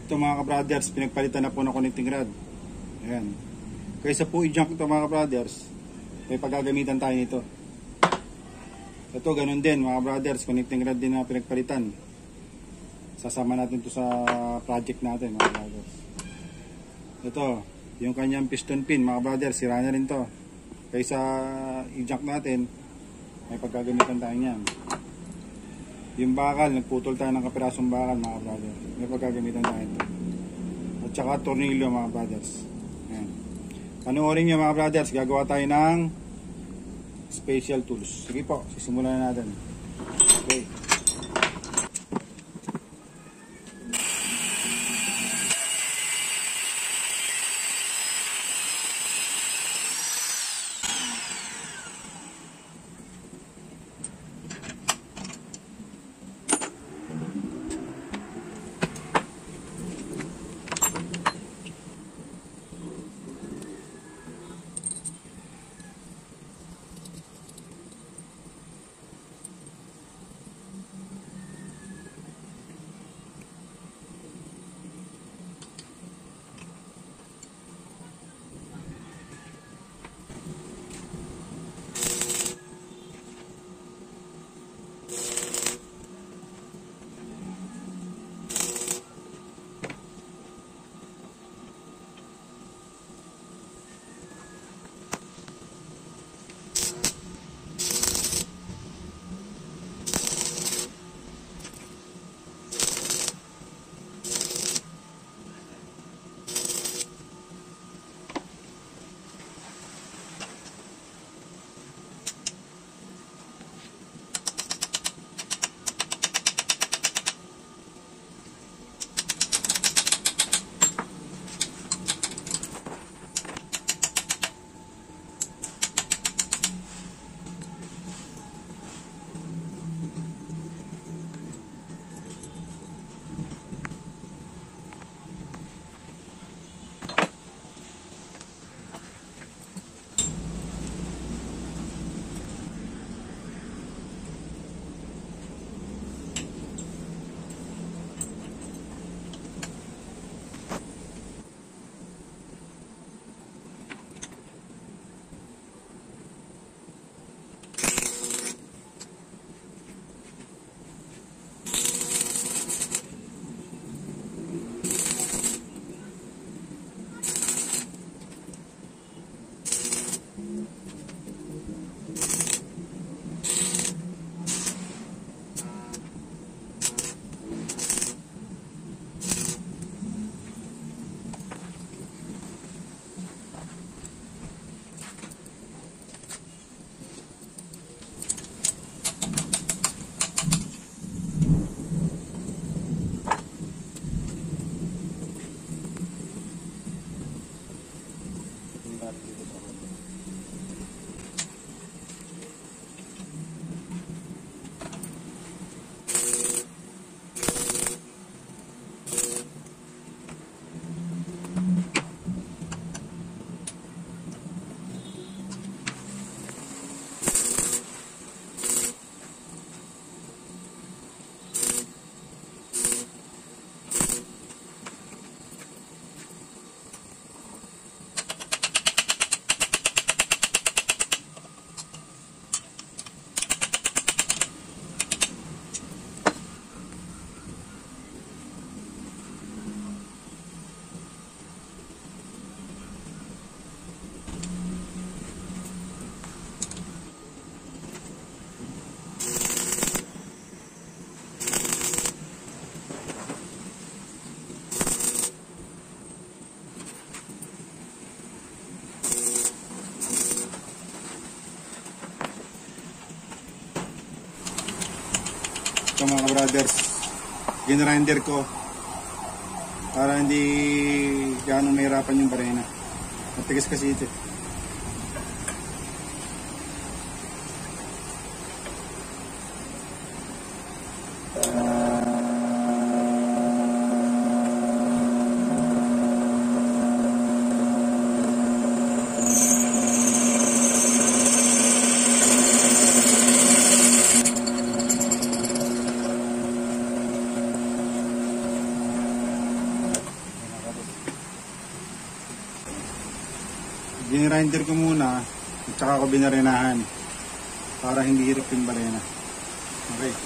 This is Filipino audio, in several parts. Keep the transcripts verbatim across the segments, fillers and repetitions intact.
Ito mga ka-brothers, pinagpalitan na po ng connecting rod. Ayan. Kaysa po i-junk ito mga ka-brothers, may paggagamitan tayo nito. Ito ganun din mga brothers, connecting rod din na pinagpalitan. Sasama natin ito sa project natin mga brothers. Ito, yung kanyang piston pin mga brothers, sira na rin to. Kaysa i-junk natin, may paggagamitan tayo niyan. Yung bakal, nagputol tayo ng kapirasong bakal mga brothers, may paggagamitan tayo ito. At saka tornilyo mga brothers. Ayan. Panoorin nyo mga brothers, gagawa tayo ng special tools. Sige po, sisimulan na natin. Okay. Ito mga brothers, ginrinder ko para hindi gaano mahirapan yung barena. Matigas kasi ito. grinnder ko muna at saka ko binarenahan para hindi hirap yung barena. Okay.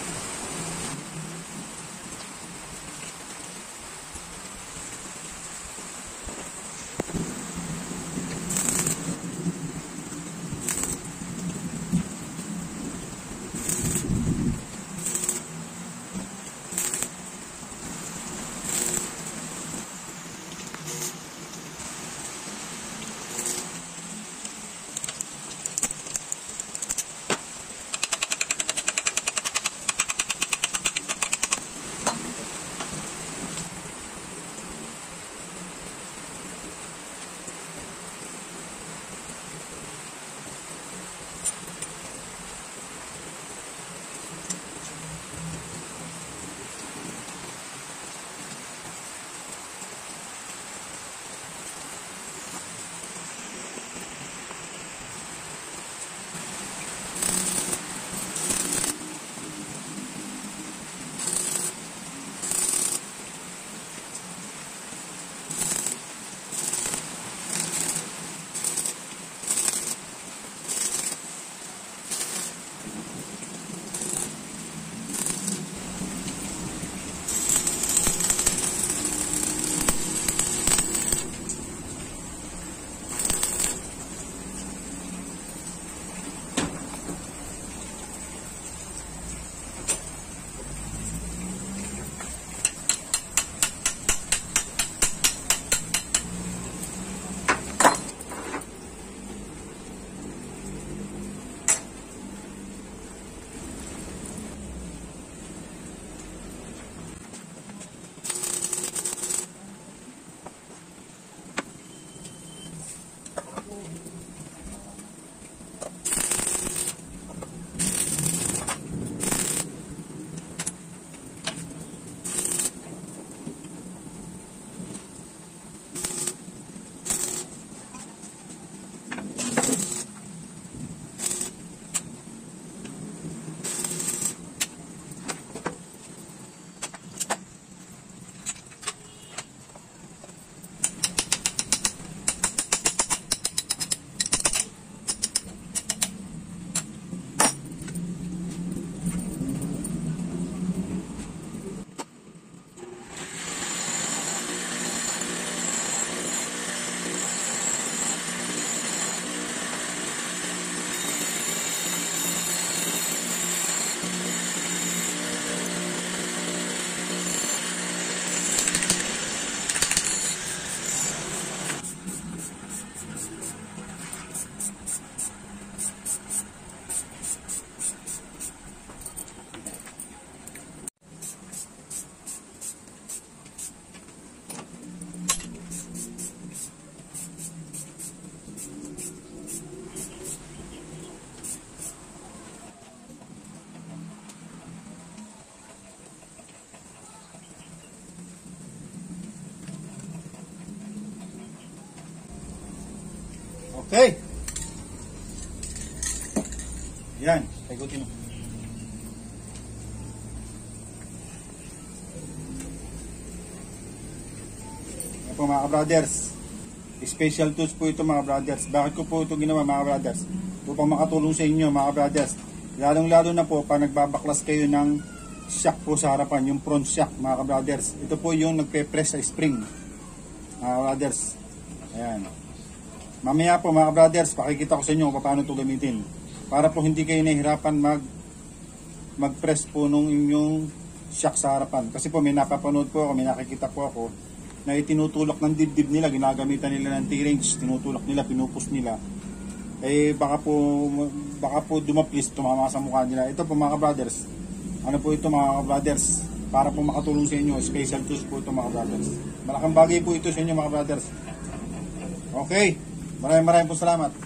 Okay. Yan, paikutin mo. Yan po mga brothers. Special tools po ito mga brothers. Bakit ko po ito ginawa mga brothers? Upang makatulong sa inyo mga brothers. Lalong lalo na po pa nagbabaklas kayo ng shock po sa harapan, yung front shock mga brothers. Ito po yung nagpe-press sa spring mga brothers. Ayan. Mamaya po mga brothers, pakikita ko sa inyo kung paano ito gamitin. Para po hindi kayo nahihirapan mag mag-press po nung inyong shock sa harapan. Kasi po may napapanood po ako, may nakikita po ako na itinutulak ng dibdib nila, ginagamitan nila ng T-range, tinutulak nila, pinupus nila. Eh baka po, baka po dumapis, tumama sa mukha nila. Ito po mga brothers, ano po ito mga brothers, para po makatulong sa inyo, special tools po ito mga brothers. Malaking bagay po ito sa inyo mga brothers. Okay. Maraming maraming po salamat.